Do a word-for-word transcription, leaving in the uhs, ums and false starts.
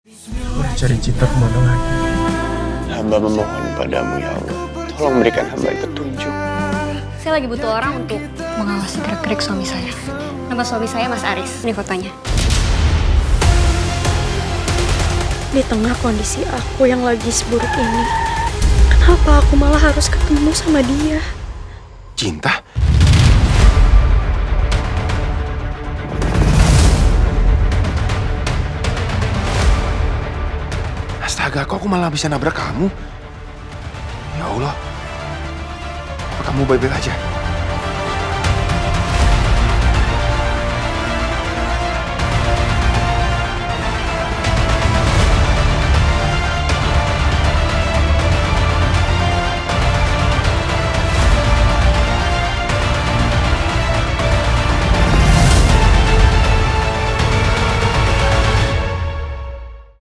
Mencari cinta kemana lagi? Hamba memohon padamu ya Allah, tolong berikan hamba petunjuk. Saya lagi butuh orang untuk mengawasi gerak-gerik suami saya. Nama suami saya Mas Aris. Ini fotonya. Di tengah kondisi aku yang lagi seburuk ini, kenapa aku malah harus ketemu sama dia? Cinta? Astaga, kok aku malah bisa nabrak kamu? Ya Allah, apa kamu baik-baik aja?